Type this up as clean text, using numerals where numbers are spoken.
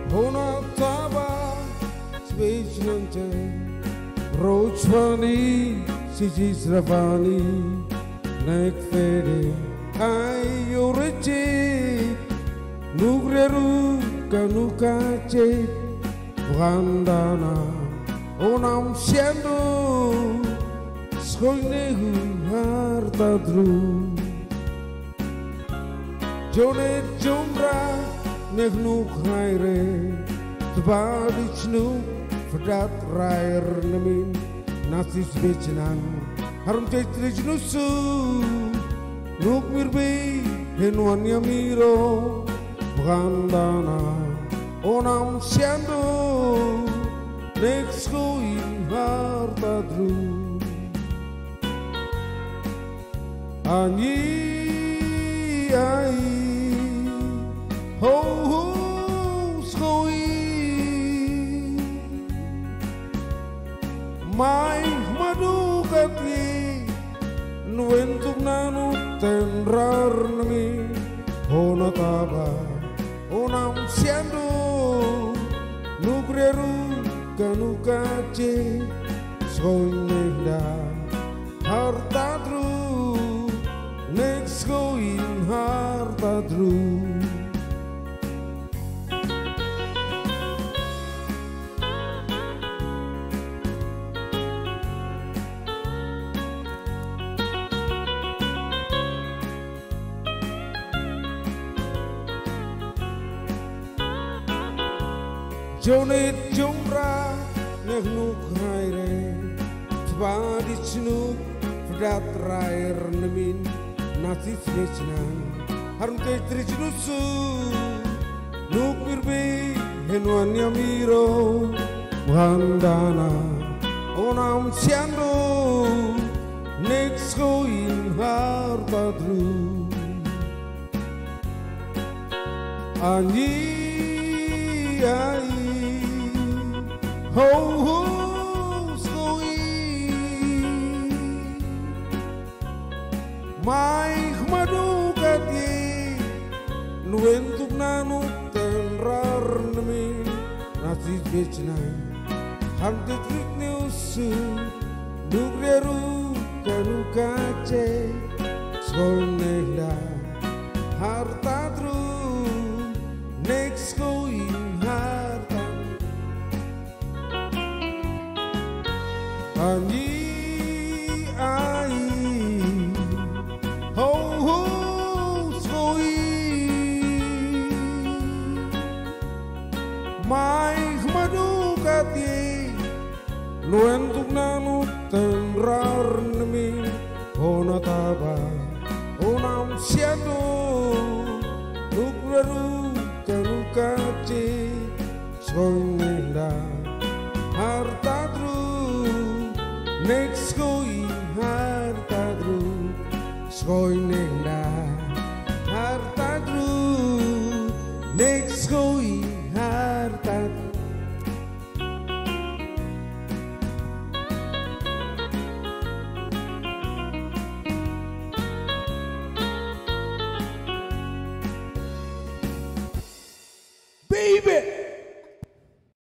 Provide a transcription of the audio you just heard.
Ona taba spejnante Rochvani Sijisravani Nek fede Ayo recit Nugreru kanukace Brandana Onam siendo Skoinehu hartadru Jonet jombra Nehnuk haire Tbadichnu Verdat rair nemin Nasis becenan Harum cetri nusu Nuk mirbi Henuan yamiro Brandana Onam siendo Nexko in hartadru Ani ai Ho ho skoi Mai madu kati Nuentuk nanu tenrar nami Hona taba Onam siendo Nugreru kanukace Skoinenda hartadru Next going hartadru Jonet jombra nehnuk haire Tbadichnu verdat rair nemin Nasis becenan Harum cetri nusu Nuk mirbi Henuan yamiro Brandana Onam siando Nexko in hartadru Ani ai Ho ho skoi Mai madu kati Nuentuk nanu tenrar nemi Nasis becenan Hante trik neusu Nugreru kanukace Skolnehda hartadru Nexko in hartadru Ani ai Ho ho skoi Mai madu kati Nuentuk nanu tenrar nemi Hona taba Onam siendo Nugreru kanukace Skoinenda hartadru Next going hartadru Skoinenda hartadru Next going